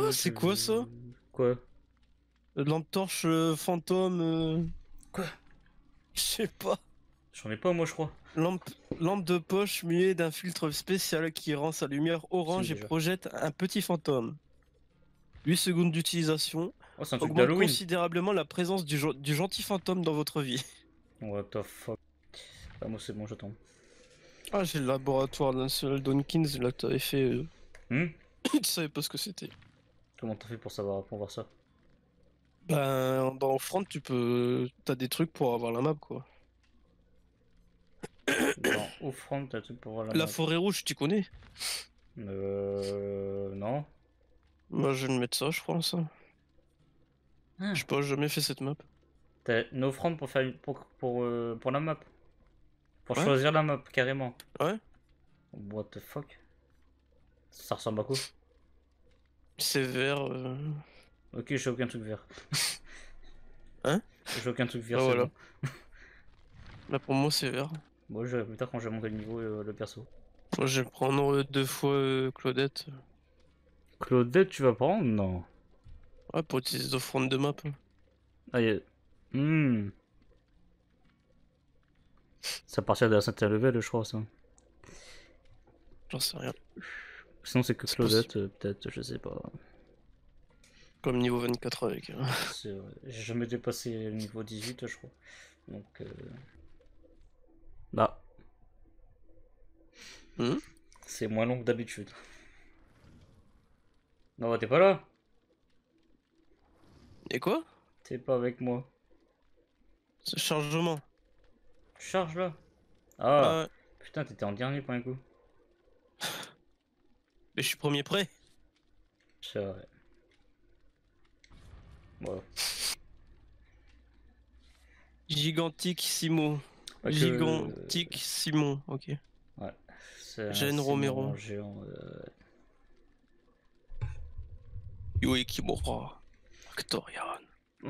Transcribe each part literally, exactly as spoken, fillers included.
Ah, c'est quoi ça? Quoi? Lampe torche euh, fantôme. euh, Quoi? Je sais pas. J'en ai pas moi je crois. Lampe, lampe de poche muée d'un filtre spécial qui rend sa lumière C'est où orange et déjà? projette un petit fantôme. huit secondes d'utilisation. Oh c'est un truc Augmente d'Halloween. considérablement la présence du, gen- du gentil fantôme dans votre vie. What the fuck. Ah moi c'est bon j'attends. Ah, j'ai le laboratoire national Dawkins, là, t'avais fait. euh, Hmm. Tu savais pas ce que c'était. Comment t'as fait pour savoir, pour voir ça? Ben, dans Front, tu peux. T'as des trucs pour avoir la map, quoi. Dans offrande t'as un truc pour voir la La map. forêt rouge, tu connais? Euh... Non. Moi, je vais me mettre ça, je crois, ça. Je Ah. sais pas, j'ai jamais fait cette map. T'as une offrande pour faire une- pour, pour, euh, pour la map. Pour Ouais? choisir la map carrément. Ouais? What the fuck? Ça ressemble à quoi? C'est vert. euh, Ok j'ai aucun truc vert. Hein? J'ai aucun truc vert Bah c'est voilà. bon. Là, pour moi, c'est vert. Bon je verrai plus tard quand je vais monter le niveau euh, le perso. Moi, je vais prendre euh, deux fois euh, Claudette. Claudette tu vas prendre? Non. Ouais, pour utiliser d'offrande de map. hein. Ah y'a... Hmm. Ça partir de la cinquième level je crois ça. J'en sais rien. Sinon c'est que C'est possible. Claudette euh, peut-être je sais pas. Comme niveau vingt-quatre avec. hein. C'est vrai. J'ai jamais dépassé le niveau dix-huit je crois. Donc euh... Bah Hmm. c'est moins long que d'habitude. Non t'es pas là? Et quoi? T'es pas avec moi. C'est chargement. Tu charges là? Ah Ah ouais. putain t'étais en dernier pour un coup. Mais je suis premier prêt. C'est vrai. Voilà. Gigantique Simo. Pas que... Gigantique Simon, ok. Ouais. C'est un Jeanne Romero. Simon géant. Euh... Yui Kimura. Victorian.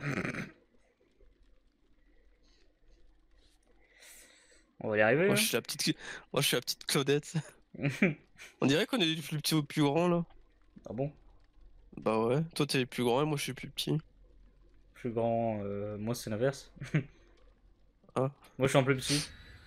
On va y arriver Moi, là. je suis la petite. Moi, je suis la petite Claudette. On dirait qu'on est du plus petit au plus grand là. Ah bon? Bah ouais. Toi, t'es le plus grand et moi, je suis plus petit. Plus grand, euh, moi c'est l'inverse. Ah. Moi je suis un plus petit.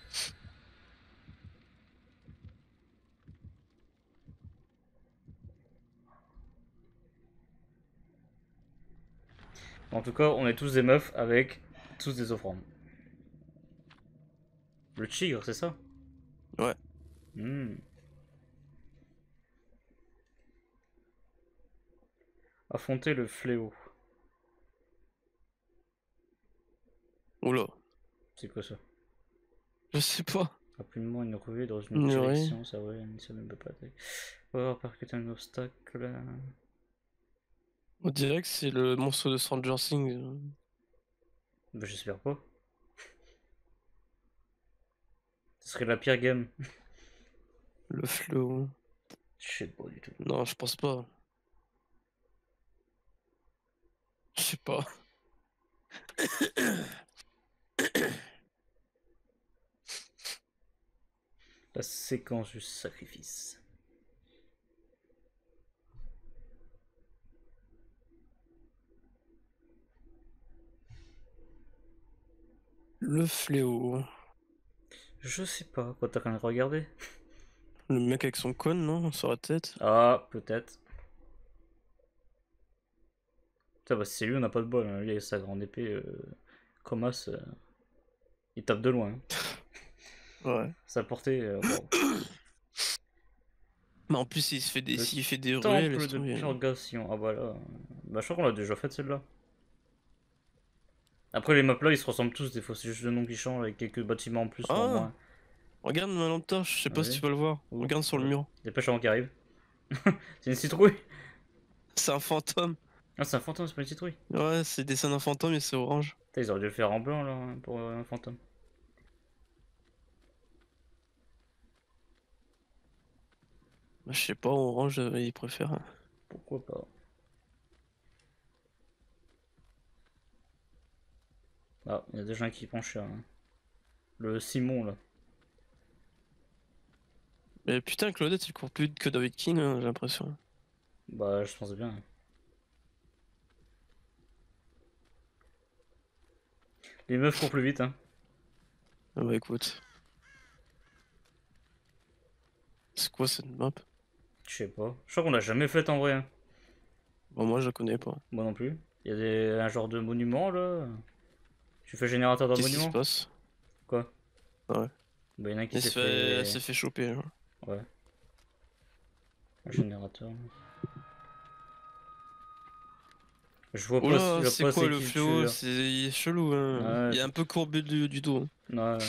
En tout cas, on est tous des meufs avec tous des offrandes. Le tigre, c'est ça? Ouais. Hmm. Affronter le fléau. Oula. C'est quoi ça? Je sais pas. Rapidement une ruée dans une Ignorer. direction, ça ouais, ça ne peut pas attaquer. Oh, percuter un obstacle. On dirait que c'est le monstre de Stranger Things. Bah, j'espère pas. Ce serait la pire game. Le fléau. Je sais pas du tout. Non, je pense pas. Je sais pas. La séquence du sacrifice. Le fléau. Je sais pas, quoi t'as quand même regardé? Le mec avec son cône, non? Sur la tête. Ah, peut-être. Putain, bah, si c'est lui, on n'a pas de bol. Hein. Lui, avec sa grande épée, euh, comme as, euh, il tape de loin. Hein. Ouais. Sa portée, euh, wow. Mais en plus, il se fait des, Le s'il fait des ruelles, laisse temple de tomber. purgation. Ah, bah là. Bah, je crois qu'on l'a déjà fait celle-là. Après, les maps là, ils se ressemblent tous. Des fois, c'est juste le nom qui change avec quelques bâtiments en plus ou en Ah! moins. Regarde ma lampe torche, je sais pas si Vas-y. tu peux le voir. Où? Regarde sur le Ouais. mur. Dépêche avant qu'il arrive. C'est une citrouille. C'est un fantôme. Ah, c'est un fantôme, c'est pas une citrouille. Ouais, c'est dessin d'un fantôme et c'est orange. Putain, ils auraient dû le faire en blanc là hein, pour euh, un fantôme. Bah, je sais pas, orange, euh, il préfère. Pourquoi pas? Ah, il y a des gens qui penchent. Hein. Le Simon là. Mais putain, Claudette, il court plus vite que David King, hein, j'ai l'impression. Bah, je pense bien. Les meufs courent plus vite, hein. Ah bah écoute. C'est quoi cette map? Je sais pas. Je crois qu'on l'a jamais faite en vrai, hein. Bon, moi je la connais pas. Moi non plus. Il y a des... un genre de monument là. Tu fais générateur d'un Qu'est-ce qui se monument? passe? Quoi? Ouais. Bah y'en a un qui Elle s'est se fait, elle fait... s'est fait choper. Hein. Ouais. Un générateur. Je vois Oh pas, je là, vois c'est pas quoi c'est le qui le tue fléau? là. C'est il est chelou. Hein. Ouais, Il est un c'est- peu courbé du, du dos. ouais.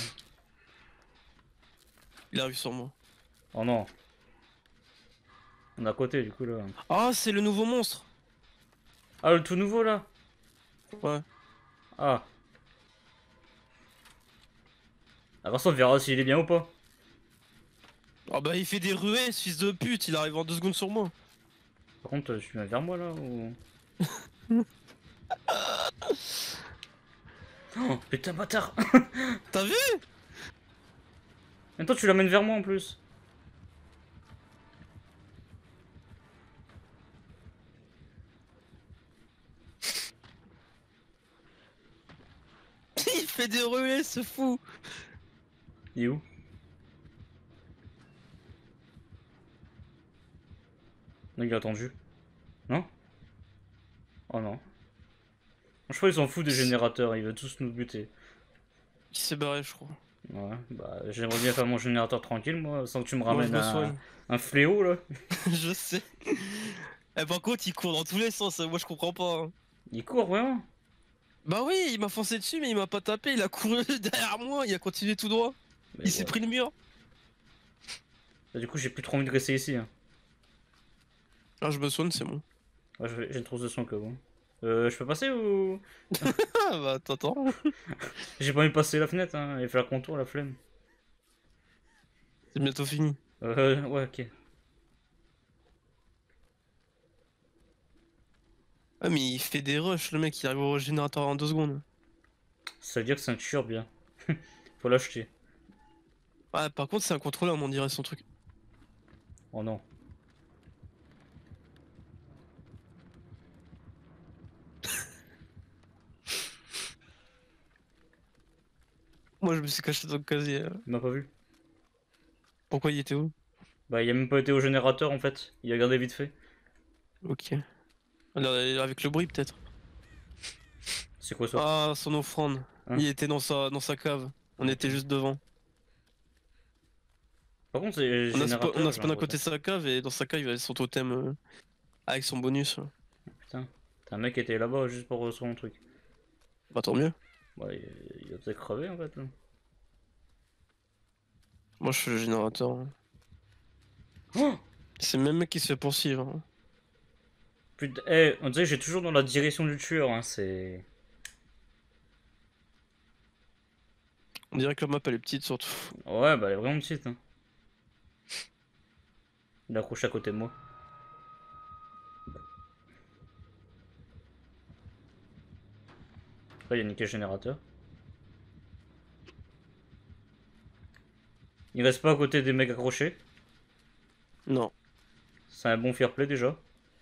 Il arrive sur moi. Oh non. On est à côté du coup là. Ah, c'est le nouveau monstre. Ah le tout nouveau là? Ouais. Ah. Après ça on verra s'il est bien ou pas. Ah bah il fait des ruées, ce fils de pute. Il arrive en deux secondes sur moi. Par contre tu viens vers moi là ou... Oh putain bâtard. T'as vu? Et toi tu l'amènes vers moi en plus. Il fait des ruées, ce fou. Il est où? Non, il a attendu. Non? Oh non. Je crois qu'ils s'en foutent des générateurs, ils veulent tous nous buter. Il s'est barré, je crois. Ouais, bah j'aimerais bien faire mon générateur tranquille moi, sans que tu me Moi je ramènes me un, soigne. un fléau là. Je sais. Eh, par contre, il court dans tous les sens. Moi je comprends pas. Hein. Il court vraiment? Bah oui, il m'a foncé dessus, mais il m'a pas tapé. Il a couru derrière moi. Il a continué tout droit. Mais Il s'est ouais. pris le mur. Bah, du coup j'ai plus trop envie de rester ici. Hein. Ah, je me soigne, c'est bon. Ouais, je vais- j'ai une trousse de son que bon. Euh, je peux passer ou... Ah bah t'attends. J'ai pas envie de passer la fenêtre hein, et faire le contour, la flemme. C'est bientôt fini. Euh, ouais, ok. Ah, mais il fait des rushs, le mec. Il arrive au générateur en deux secondes. Ça veut dire que c'est un tueur bien. Faut l'acheter. Ouais, par contre, c'est un contrôleur, on dirait son truc. Oh non. Moi, je me suis caché dans le casier. euh. Il m'a pas vu. Pourquoi il était où? Bah il a même pas été au générateur en fait. Il a regardé vite fait. Ok. Alors, avec le bruit, peut-être. C'est quoi ça? Ah, son offrande. Hein? Il était dans sa, dans sa cave. On était juste devant. Par contre c'est On a, spa- on générateur, a j'ai spawn à l'impression. côté de sa cave et dans sa cave, il y avait son totem euh, avec son bonus. Putain. T'as un mec qui était là-bas juste pour son truc. Bah, tant mieux. Bah il, il a peut-être crevé en fait là. Moi, je suis le générateur. hein. Oh C'est le même mec qui se fait poursuivre. hein. putain, eh, on dirait que j'ai toujours dans la direction du tueur, hein, c'est... On dirait que la map, elle est petite, surtout. Ouais, bah elle est vraiment petite, hein. Il est accroché à côté de moi. Là, il a niqué le générateur. Il reste pas à côté des mecs accrochés. Non. C'est un bon fair play déjà.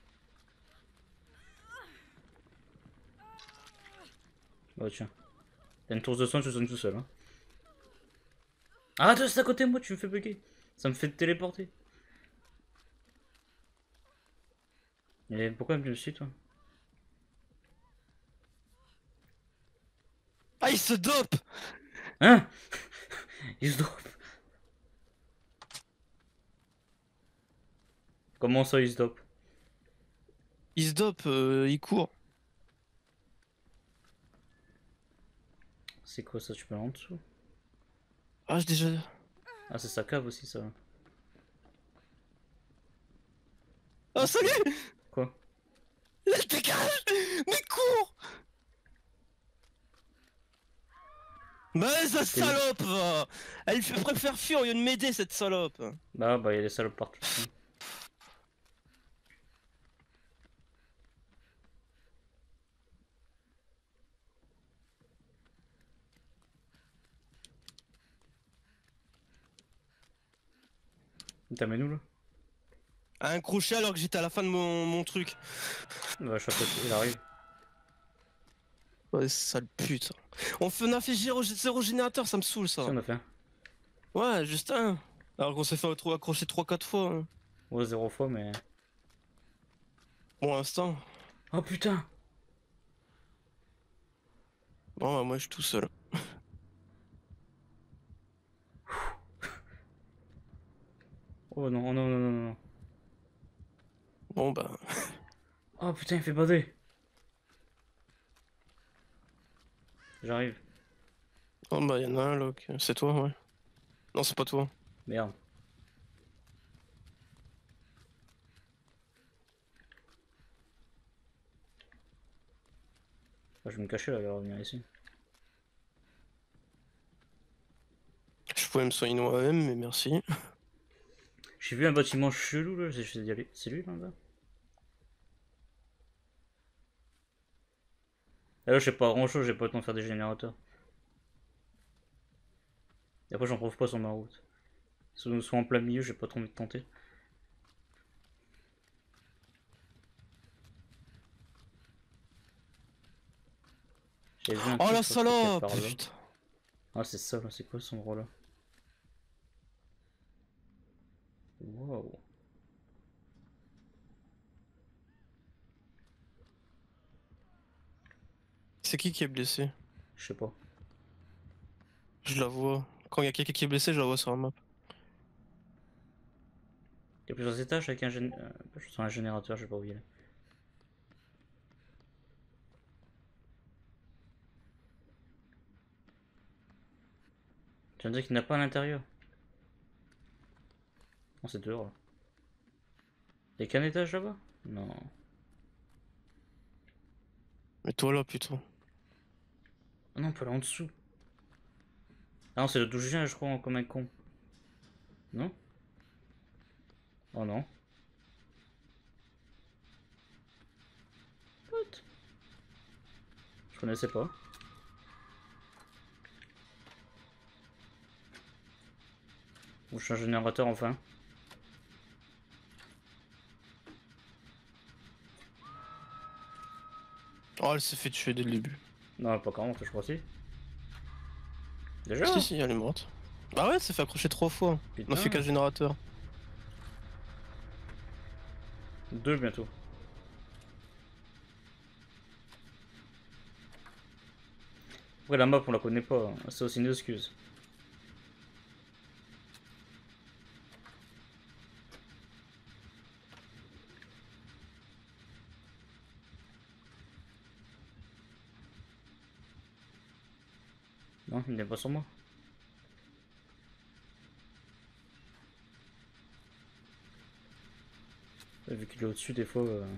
Bah tiens. T'as une tour de soin, tu sonnes tout seul. Hein. Ah, toi, c'est à côté de moi, tu me fais bugger. Ça me fait te téléporter. Et pourquoi me suis toi? Ah, il se dope! Hein? Il se dope. Comment ça, il se dope? Il se dope, euh, il court. C'est quoi ça, tu peux aller en dessous? Ah, j'ai déjà. Ah, c'est sa cave aussi, ça. Ah, salut! Quoi? Là, dégage! Mais cours! Bah, sa salope! va. Elle fait- préfère fuir au lieu de m'aider, cette salope! Bah, bah, il y a des salopes partout. T'amènes où là? À un crochet alors que j'étais à la fin de mon, mon truc. Bah, je sais pas, il arrive. Ouais, sale pute. On, fait, on a fait zéro, zéro générateur, ça me saoule Si ça. on a fait un. Ouais, juste un. Alors qu'on s'est fait trop accrocher trois quatre fois. Hein. Ouais, zéro fois, mais. Pour l'instant. Oh putain! Bon, bah, moi je suis tout seul. Oh non, non, non, non, non. Bon bah. Oh putain, il fait bader! J'arrive. Oh bah y'en a un là. ok. C'est toi, ouais. Non, c'est pas toi. Merde. Ah, je vais me cacher là, il va revenir ici. Je pouvais me soigner moi-même, mais merci. J'ai vu un bâtiment chelou là, j'essaie d'y aller. C'est lui là-bas? Ah là, je sais pas grand chose, j'ai pas le temps de faire des générateurs. Et après, j'en trouve pas sur ma route. Soit soit en plein milieu, j'ai pas trop envie de tenter. J'ai vu un Oh truc la sur le côté salope! par là. Putain. Ah, c'est ça là, c'est quoi son endroit là? Waouh. C'est qui qui est blessé? Je sais pas. Je la vois. Quand il y a quelqu'un qui est blessé, je la vois sur la map. Il y a plusieurs étages avec un, gén... euh, sur un générateur, j'ai pas oublié. Tu veux dire qu'il n'a pas à l'intérieur? Non, c'est dehors là. Y'a qu'un étage là-bas? Non. Mais toi là, plutôt. Ah non, on peut aller en dessous. Ah non, c'est le d'où je viens, je crois, comme un con. Non? Oh non. What? Je connaissais pas. Ou je suis un générateur enfin. Oh, elle s'est fait tuer dès le début. Non, pas carrément, je crois si. Déjà? Si, si, elle est morte. Bah ouais, elle s'est fait accrocher trois fois. On a fait Putain. qu'un générateur. Deux bientôt. Après la map on la connaît pas, hein. C'est aussi une excuse. Non, il n'est pas sur moi. Vu qu'il est au-dessus des fois. Euh...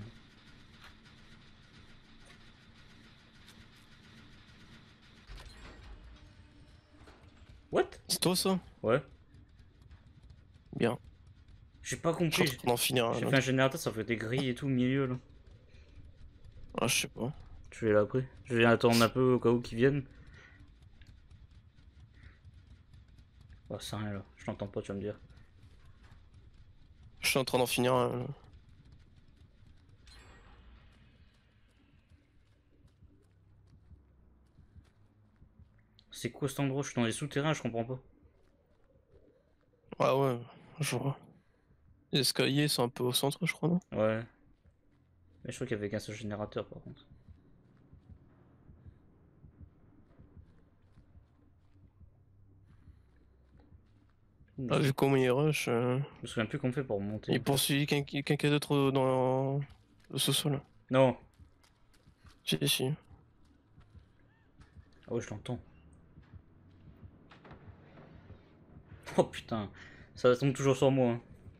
What? C'est toi ça? Ouais. Bien. J'ai pas Je suis compris. en train d'en finir un J'ai fait autre. un générateur, ça fait des grilles et tout au milieu là. Ah, je sais pas. Je vais là après. Je vais attendre un peu au cas où qu'ils viennent. Oh, c'est rien là. Je l'entends pas, tu vas me dire. Je suis en train d'en finir un. là. C'est quoi cet endroit? Je suis dans les souterrains, je comprends pas. Ah ouais, je vois. Les escaliers sont un peu au centre, je crois, non? Ouais. Mais je crois qu'il y avait qu'un seul générateur par contre. Ah, vu comment il rush, euh, Je me souviens plus qu'on fait pour monter. il poursuit quelqu'un quelqu'un d'autre dans le sous-sol. Non. Si, si. Ah ouais, je l'entends. Oh putain. Ça tombe toujours sur moi. Hein.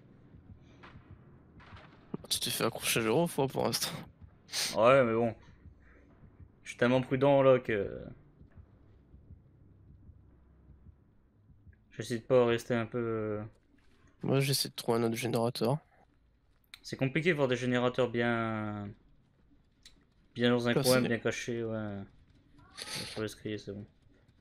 Tu t'es fait accrocher zéro fois pour l'instant. Ouais, mais bon. Je suis tellement prudent là que. J'essaie de pas rester un peu. euh, Moi, j'essaie de trouver un autre générateur. C'est compliqué de voir des générateurs bien. Bien dans un coin, Placé. bien cachés, ouais. Sur l'escalier, c'est bon.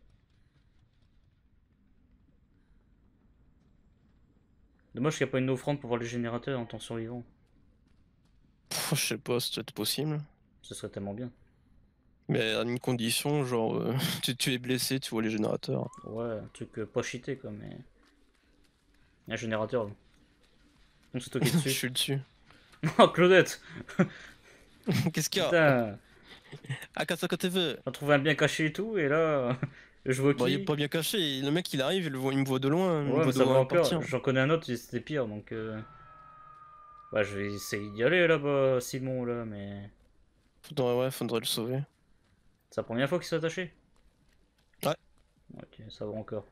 Dommage qu'il n'y a pas une offrande pour voir les générateurs en tant que survivant. Pff, je sais pas, c'est peut-être possible. Ce serait tellement bien. Mais à une condition, genre, euh, tu, tu es blessé, tu vois les générateurs. Ouais, un truc euh, pas cheaté quoi, mais. Un générateur là. Non, c'est toi qui es Je dessus. suis dessus. Oh, Claudette! Qu'est-ce qu'il y a? Putain! Ah, qu'est-ce que tu veux? On a trouvé un bien caché et tout, et là. Je vois Bon, il est qui? pas bien caché. Le mec, il arrive, il, le voit- il me voit de loin, il me Ouais, mais voit de ça va loin encore. partir. J'en connais un autre, c'était pire donc. Euh... Bah, je vais essayer d'y aller là-bas, Simon là, mais. Faudrait, ouais, faudrait le sauver. C'est la première fois qu'il s'est attaché? Ouais. Ok, ça va encore.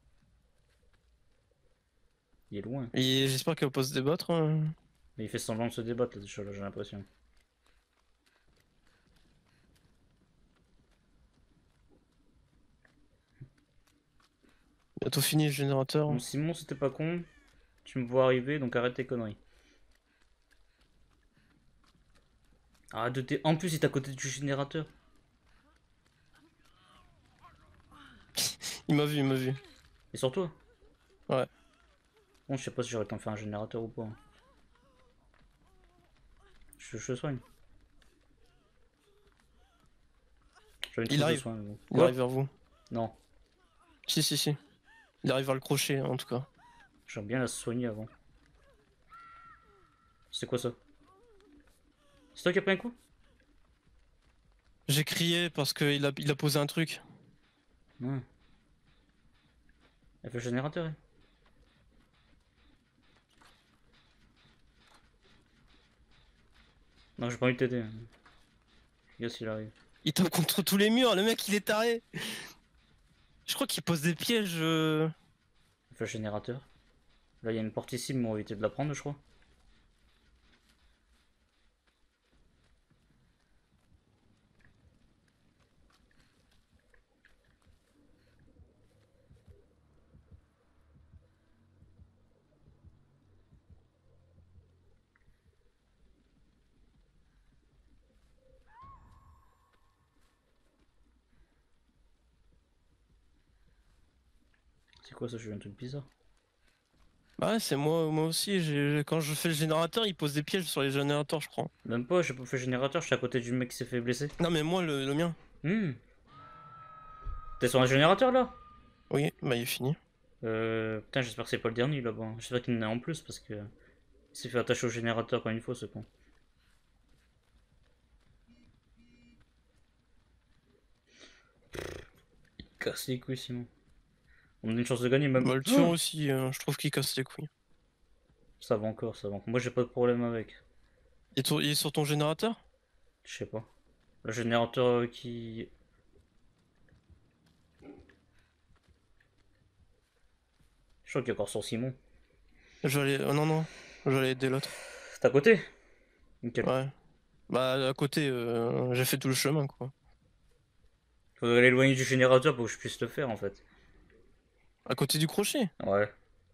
Il est loin. Et j'espère qu'elle va pas se débattre, hein. Mais il fait semblant de se débattre là, déjà, là, j'ai l'impression. Bientôt fini le générateur. Bon, Simon, c'était pas con. Tu me vois arriver, donc arrête tes conneries. Arrête de t'es. En plus, il est à côté du générateur. Il m'a vu, il m'a vu. Et sur toi? Ouais. Bon, je sais pas si j'aurais pu en faire un générateur ou pas. Je, je soigne. J'avais une Il trousse de arrive. soin, mais bon. Il Quoi? arrive vers vous. Non, Si, si, si. Il arrive vers le crochet, en tout cas. j'aimerais bien la soigner avant. C'est quoi ça? C'est toi qui as pris un coup? J'ai crié parce qu'il a, il a posé un truc. Ouais. Elle fait le générateur, elle. Non, j'ai pas envie de t'aider. Regarde s'il arrive. Il tape contre tous les murs, le mec, il est taré. Je crois qu'il pose des pièges. euh. Elle fait le générateur. Là, il y a une porte ici, mais on va éviter de la prendre, je crois. C'est quoi ça? J'ai eu un truc bizarre. Bah ouais, c'est moi, moi aussi. j'ai- Quand je fais le générateur, il pose des pièges sur les générateurs, je crois. Même pas, j'ai pas fait le générateur, je suis à côté du mec qui s'est fait blesser. Non, mais moi, le, le mien. Hmm. T'es sur un générateur là? Oui, bah il est fini. Euh. Putain, j'espère que c'est pas le dernier là-bas. J'espère qu'il y en a en plus parce que. Il s'est fait attacher au générateur quand une fois, ce con. Il casse les couilles, Simon. On a une chance de gagner, même. Bah le tien aussi, euh, je trouve qu'il casse les couilles. Ça va encore, ça va encore. Moi, j'ai pas de problème avec. Il est, sur- il est sur ton générateur? Je sais pas. Le générateur qui. Je crois qu'il y a encore sur Simon. Je vais aller. Oh, non, non. Je vais aller aider l'autre. C'est à côté? Nickel. Ouais. Bah à côté, euh, j'ai fait tout le chemin, quoi. Faudrait l'éloigner du générateur pour que je puisse le faire en fait. À côté du crochet. Ouais.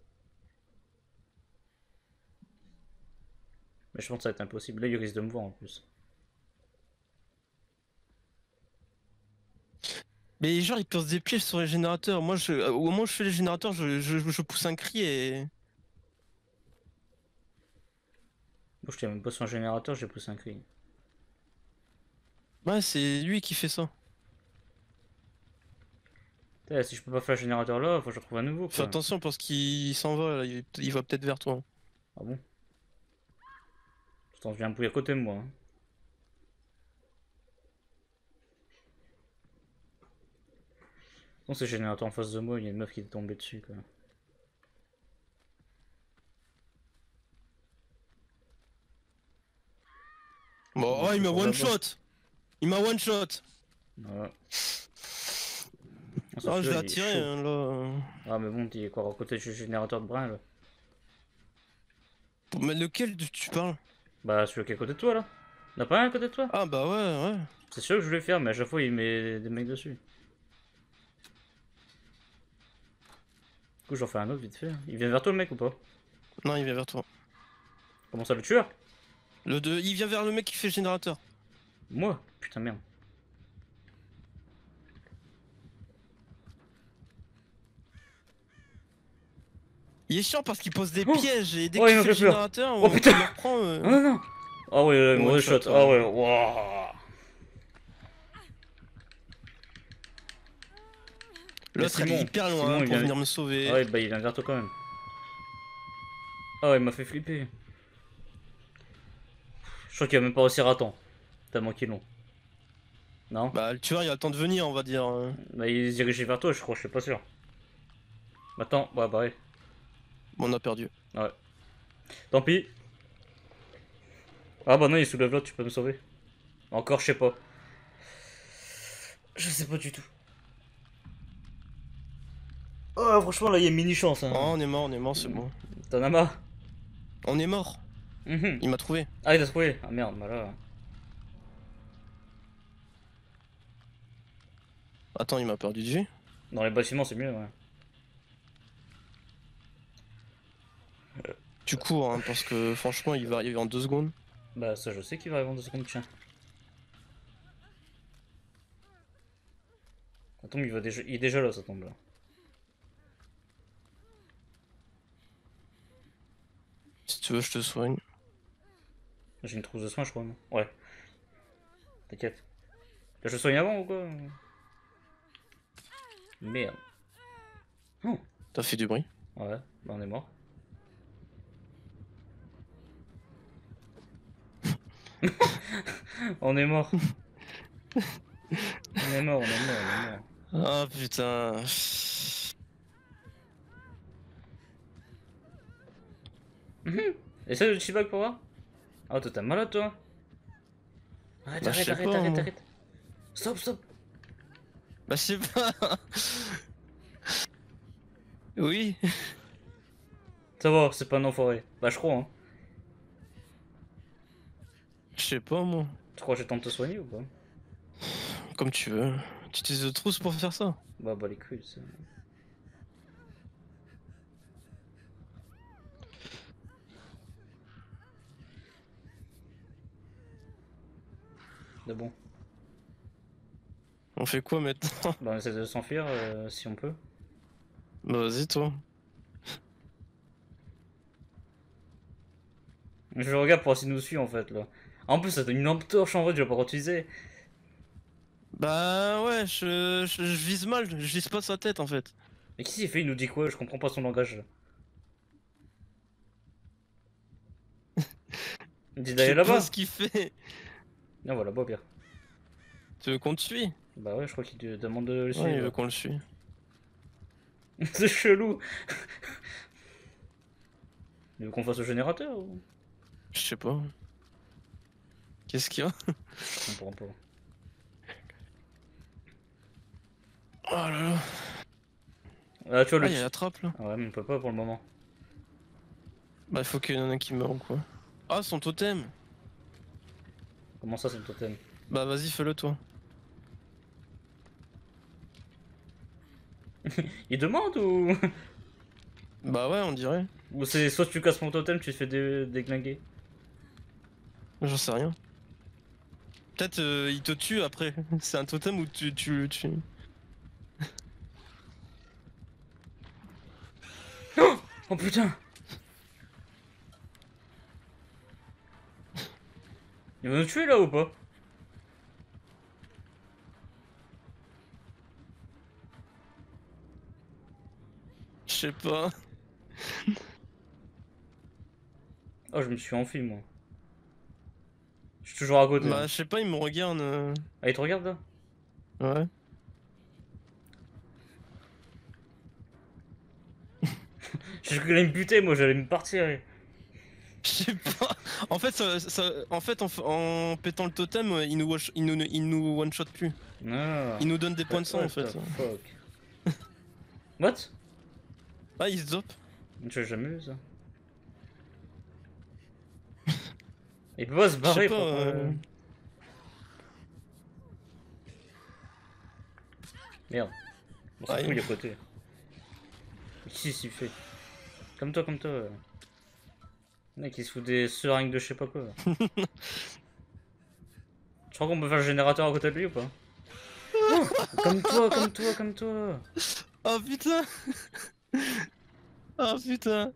Mais je pense que ça va être impossible. Là, il risque de me voir en plus. Mais genre, il pose des pièges sur les générateurs. Moi, je, au moment où je fais les générateurs, je, je, je pousse un cri et. Moi, je tiens même pas sur un générateur, j'ai poussé un cri. Ouais, c'est lui qui fait ça. Putain, si je peux pas faire le générateur là, faut que je trouve un nouveau Fais quoi. attention parce qu'il s'en va, là, il, il va peut-être vers toi. Ah bon? Pourtant, je viens un peu à côté de moi. Hein. Non, c'est le générateur en face de moi, il y a une meuf qui est tombée dessus quoi. Bon, oh, il m'a one shot. Il m'a one shot. Voilà. Ah, je l'ai attiré, hein, là. Ah, mais bon, il est quoi à côté du générateur de brin là? Mais lequel tu parles? Bah, celui qui est à côté de toi là. Y'en a pas un à côté de toi? Ah, bah ouais, ouais. C'est sûr que je voulais faire, mais à chaque fois il met des mecs dessus. Du coup, j'en fais un autre vite fait. Il vient vers toi le mec ou pas? Non, il vient vers toi. Comment ça, le tueur? Le deux, il vient vers le mec qui fait le générateur. Moi? Putain, merde. Il est chiant parce qu'il pose des Oh pièges et dès oh, qu'il il fait m'a le fait peur. générateur, Oh, on putain. le reprend. Euh... Non, non, non. Ah ouais, One mauvais shot, shot. ouais. Ah ouais, waouh. L'autre elle est Simon, hyper loin Simon, hein, il pour vient- venir me sauver. Ah ouais, bah il vient vers toi quand même. Oh, il m'a fait flipper. Je crois qu'il va même pas réussir à temps. Tellement qu'il est long. Non? Bah le tueur il a le temps de venir on va dire. Bah il est dirigé vers toi, je crois, je suis pas sûr. Attends, bah bah ouais. Bon, on a perdu. Ouais. Tant pis. Ah bah non, il soulève l'autre, tu peux me sauver. Encore, je sais pas. Je sais pas du tout. Oh, franchement, là, il y a une mini chance. Hein. Oh on est mort, on est mort, c'est bon. T'en as marre? On est mort. Mhm. Il m'a trouvé. Ah, il a trouvé. Ah merde, bah là. Attends, il m'a perdu de vue. Dans les bâtiments, c'est mieux, ouais. Tu cours, hein, parce que franchement, il va arriver en deux secondes. Bah, ça, je sais qu'il va arriver en deux secondes, tiens. Ça tombe, il, va déjà... il est déjà là, ça tombe là. Si tu veux, je te soigne. J'ai une trousse de soins, je crois, non? Ouais. T'inquiète. Je soigne avant ou quoi? Merde. Oh. T'as fait du bruit. Ouais, bah on est mort. On est mort. On est mort, on est mort, on est mort. Ah putain. Essaye le chibag pour voir. Oh, toi t'es malade toi. Arrête, Bah, je arrête, sais arrête, pas, arrête, moi. arrête. Stop, stop. Bah je sais pas. Oui. Ça va, c'est pas un enfoiré. Bah je crois, hein. Je sais pas moi. Tu crois que j'ai tente de te soigner ou pas? Comme tu veux. Tu utilises de trousse pour faire ça. Bah bah les couilles, c'est... De bon. On fait quoi maintenant? Bah on essaie de s'enfuir euh, si on peut. Bah vas-y toi. Je regarde pour essayer de nous suivre en fait là. En plus ça donne une lampe torche en vrai, je vais pas utiliser. Bah ouais, je, je, je vise mal, je vise pas sa tête en fait. Mais qu'est-ce qu'il fait? Il nous dit quoi? Je comprends pas son langage là. Il dit Je d'aller sais pas là-bas. ce qu'il fait. Non voilà, beau bien. Tu veux qu'on te suit? Bah ouais, je crois qu'il te demande de le Ouais, il suivre. veut qu'on le suit. C'est chelou. Il veut qu'on fasse au générateur ou... Je sais pas. Qu'est-ce qu'il y a? Je comprends pas. Oh là là. Ah tu vois Ah, le... il y a la trappe là. Ah ouais, mais on peut pas pour le moment. Bah il faut qu'il y en ait un qui meurt ou quoi. Ah, son totem. Comment ça c'est le totem? Bah vas-y, fais-le toi. Il demande ou... Bah ouais, on dirait. Ou c'est soit tu casses mon totem, tu te fais dé- déglinguer. J'en sais rien. Peut-être euh, il te tue après. C'est un totem où tu tu tu. Oh putain! Il va nous tuer là ou pas? Je sais pas. Oh je me suis enfui moi. Je suis toujours à côté. Bah je sais pas, il me regarde. euh. Ah il te regarde là? Ouais. Je voulais me buter moi, j'allais me partir. Je sais pas. En fait, ça, ça- en fait, en, f- en pétant le totem, euh, il nous, wash- il nous, il nous one shot plus. Ah. Il nous donne des points de sang What en fait. the fuck? What? Ah, il se dope. Je l'ai jamais vu ça. Il peut pas se Je barrer sais pas. pour... euh, Merde. On s'en Ouais. fout, il est à côté. Qu'est-ce qu'il fait? Comme toi, comme toi. euh. Le mec, il se fout des seringues de je sais pas quoi. Tu crois qu'on peut faire le générateur à côté de lui ou pas? Oh, comme toi, comme toi, comme toi. Oh putain. Oh putain.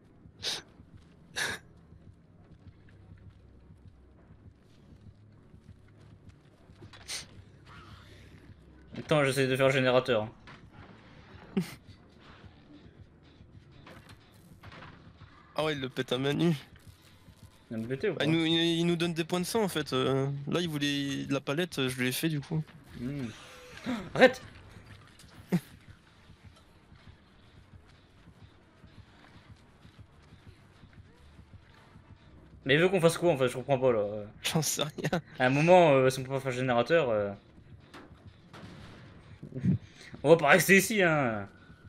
Attends, j'essaie de faire le générateur. Ah ouais, il le pète à main nue. Il a me pété ou Ah, pas? il, nous, il- il nous donne des points de sang en fait. euh, Là, il voulait de la palette, euh, je lui ai fait du coup. Hmm. Arrête! Mais il veut qu'on fasse quoi en fait? Je comprends pas là. J'en sais rien. À un moment, euh, si on peut pas faire le générateur, euh, on va pas rester ici hein.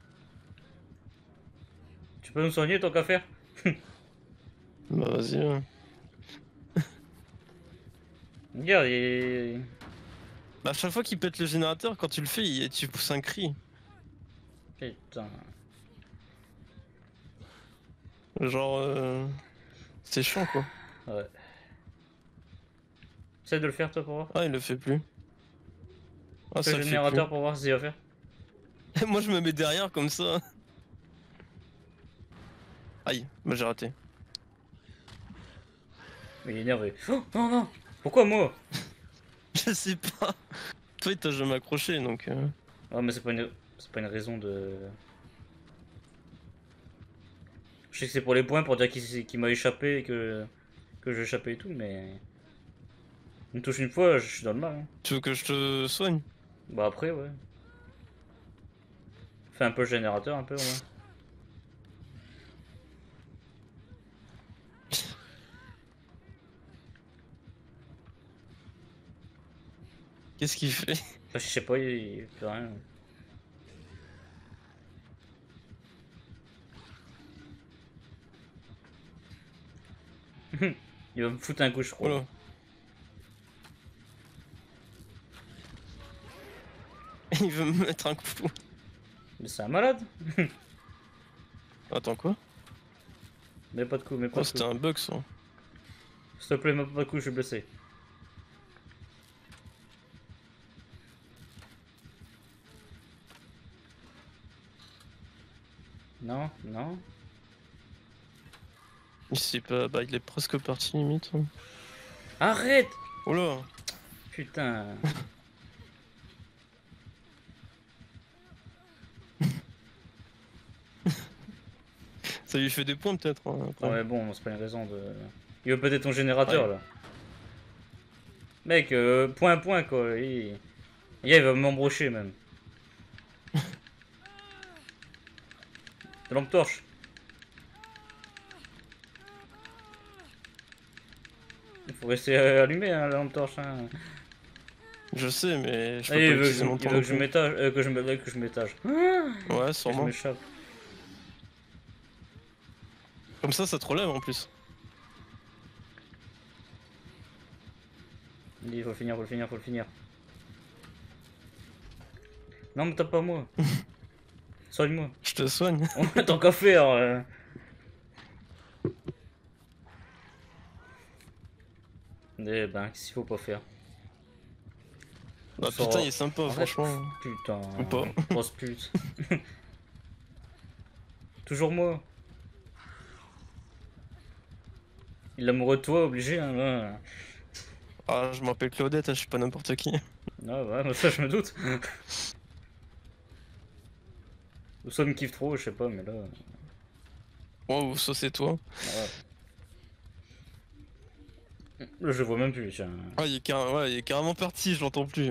Tu peux nous soigner tant qu'à faire? Bah vas-y. Ouais. Regarde, il... Bah, à chaque fois qu'il pète le générateur, quand tu le fais, il- tu pousses un cri. Putain. Genre, euh, c'est chiant quoi. Ouais. Essaye de le faire toi pour voir. Ah, il le fait plus. Ah, Fais ça le le fait générateur pour voir s'il va faire. plus. Moi, je me mets derrière comme ça. Aïe, bah j'ai raté. Mais il est énervé. Oh non, non! Pourquoi moi? Je sais pas. Toi, il t'a jamais accroché donc. euh, Ah, mais c'est pas une... c'est pas une raison de. Je sais que c'est pour les points, pour dire qu'il qu'il m'a échappé et que, que j'ai échappé et tout, mais. Il me touche une fois, je suis dans le mal. Hein. Tu veux que je te soigne? Bah après, ouais. Fais un peu le générateur, un peu au moins. Qu'est-ce qu'il fait? Bah, je sais pas, il, il fait rien. Il va me foutre un coup, je crois. Voilà. Il veut me mettre un coup. Mais c'est un malade. Attends quoi? Mets pas de coup, mets pas Oh, de c'était coup. un bug ça. S'il te plaît, mets pas de coup, je suis blessé. Non, non. Il sait pas. Bah, il est presque parti limite. hein. Arrête! Oh là! Putain. Ça lui fait des points peut-être. hein, après. Ouais, bon, c'est pas une raison de. Il veut peut-être ton générateur Ouais. là. Mec, euh, point point quoi. Il... il va m'embrocher même. De lampe torche. Il faut rester euh, allumé hein, la lampe torche. Hein. Je sais, mais je peux Allez, pas il veut, que utiliser je, mon il temps veut non que je plus. m'étage. Euh, que je me- que je m'étage. Ouais, Que je sûrement. m'échappe. Comme ça, ça te relève en plus. Il faut le finir, faut le finir, faut le finir. Non, mais tape pas moi. Soigne-moi. Je te soigne. Tant qu'à faire. euh. Eh ben, qu'est-ce qu'il faut pas faire? Bah Ça putain, va. il est sympa, Arrête. franchement. Putain. Ou pas. Grosse pute. Toujours moi. Il est amoureux de toi, obligé. Hein, là. Ah, je m'appelle Claudette, hein, je suis pas n'importe qui. Ah ouais, mais ça je me doute. Ou ça me kiffe trop, je sais pas, mais là. Wow, ça c'est toi. Ouais. Là je le vois même plus, tiens. Ah, il est, carré- ouais, il est carrément parti, je l'entends plus.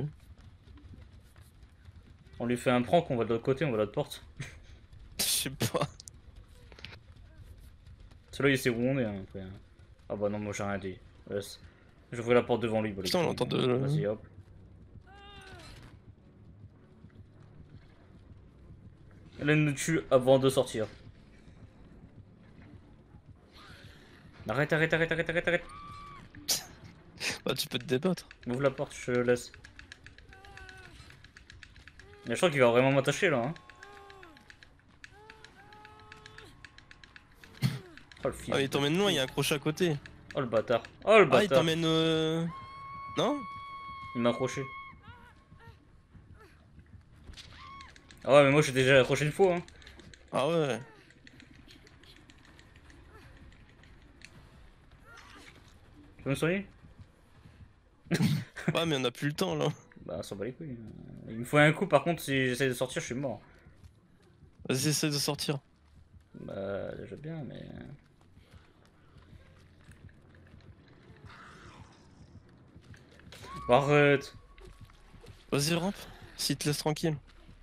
On lui fait un prank, on va de l'autre côté, on va de l'autre porte. Je sais pas. Celui-là il sait où on est, hein, après. Ah bah non, moi j'ai rien dit. Laisse. J'ouvre la porte devant lui. Bah, Putain, on les l'entend couilles. de- Vas-y, hop. Elle nous tue avant de sortir. Arrête, arrête, arrête, arrête, arrête, arrête. Bah, tu peux te débattre. Ouvre la porte, je laisse. Mais je crois qu'il va vraiment m'attacher là. Hein. Oh le fils. Ah, il de t'emmène loin, pute. il y a un crochet à côté. Oh le bâtard. Oh le Ah, il bâtard. t'emmène. Euh... Non? Il m'a accroché. Ah ouais, mais moi j'ai déjà accroché une fois. Hein. Ah ouais. Tu peux me soigner? Ouais, mais on a plus le temps là. Bah, ça bat les couilles. Il me faut un coup, par contre, si j'essaie de sortir, je suis mort. Vas-y, essaie de sortir. Bah, déjà bien, mais. Arrête! Vas-y, rampe, s'il te laisse tranquille.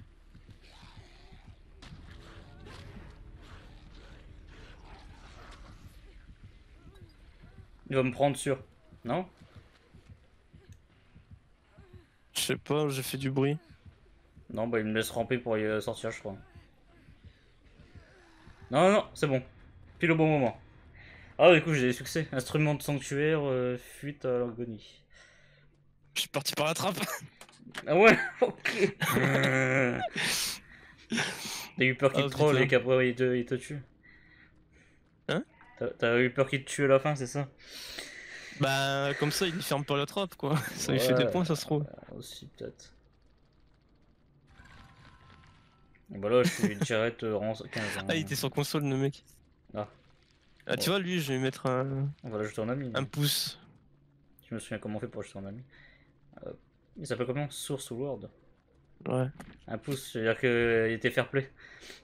Il va me prendre sûr. Non? Je sais pas, j'ai fait du bruit. Non, bah il me laisse ramper pour y sortir, je crois. Non, non, non, c'est bon. Pile au bon moment. Ah, du coup, j'ai des succès. Instrument de sanctuaire, euh, fuite à l'agonie. Je suis parti par la trappe. Ah ouais, ok. T'as eu peur qu'il Oh, te troll putain. et qu'après il te, il te tue. Hein? T'as eu peur qu'il te tue à la fin, c'est ça? Bah, comme ça, il ferme pas la trappe, quoi. Ça lui fait des Ouais, points, ça se trouve. aussi peut-être. Bah là, je suis direct euh, rang quinze. Hein. Ah, il était sur console, le mec. Ah. Ah, tu Bon. vois, lui, je vais lui mettre un, On va l'ajouter en ami. un Mais... pouce. Je me souviens comment on fait pour ajouter en ami. Euh, il s'appelle comment? Source ou Word? Ouais. Un pouce, c'est-à-dire qu'il était fair play.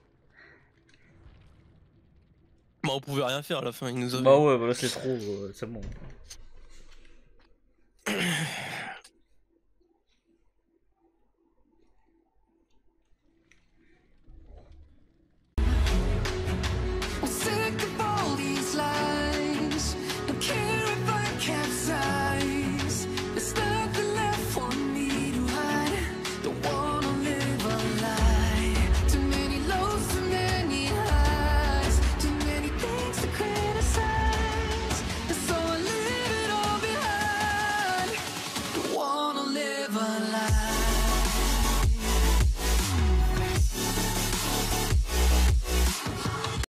Bah, on pouvait rien faire à la fin, il nous avait. Bah ouais, bah là c'est trop, euh, c'est bon. I'm sick of all these lies. Don't care if I capsize. There's nothing left for me to hide. Don't wanna live a lie. Too many lows, too many highs. Too many things to criticize. And so I leave it all behind. Don't wanna live a lie.